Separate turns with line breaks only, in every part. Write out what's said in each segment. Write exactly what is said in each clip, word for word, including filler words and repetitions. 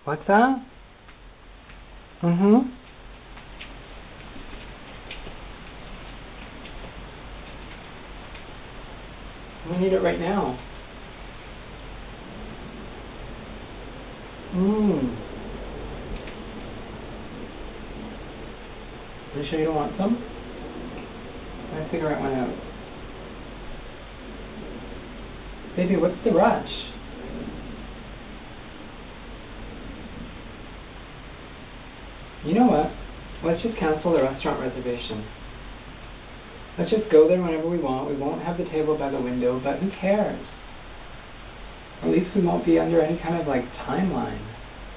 What's that? Mm-hmm. We need it right now. Mmm. Are you sure you don't want some? My cigarette went out. Baby, what's the rush? You know what? Let's just cancel the restaurant reservation. Let's just go there whenever we want. We won't have the table by the window, but who cares? At least we won't be under any kind of like timeline.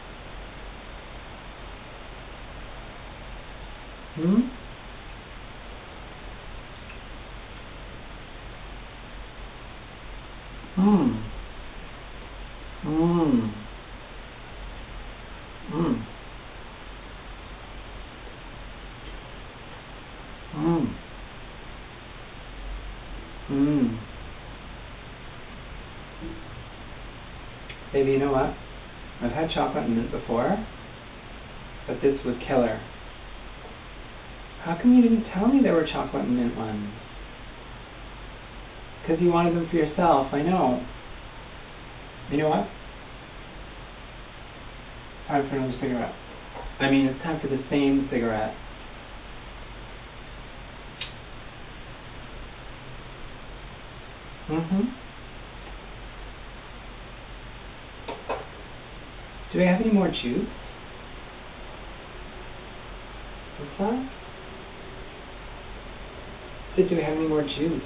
Hmm? Mmm. Mmm. Mmm. Mmm. Mmm. Baby, you know what? I've had chocolate and mint before, but this was killer. How come you didn't tell me there were chocolate and mint ones? Because you wanted them for yourself, I know. You know what? Time for another cigarette. I mean, it's time for the same cigarette. Mm-hmm. Do we have any more juice? What's that? Sid, do we have any more juice?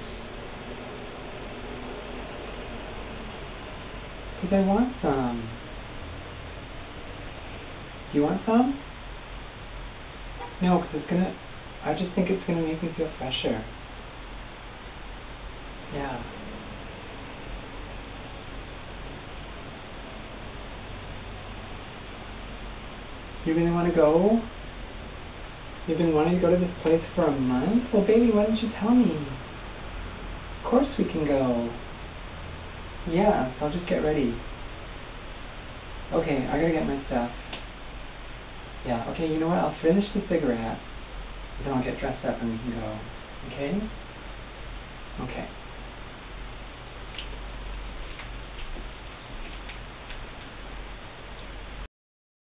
Because I want some. Do you want some? No, because it's gonna, I just think it's gonna make me feel fresher. Yeah. You really want to go? You've been wanting to go to this place for a month? Well, baby, why didn't you tell me? Of course we can go. Yeah, so I'll just get ready. Okay, I gotta get my stuff. Yeah, okay, you know what? I'll finish the cigarette, then I'll get dressed up and we can go. Okay? Okay.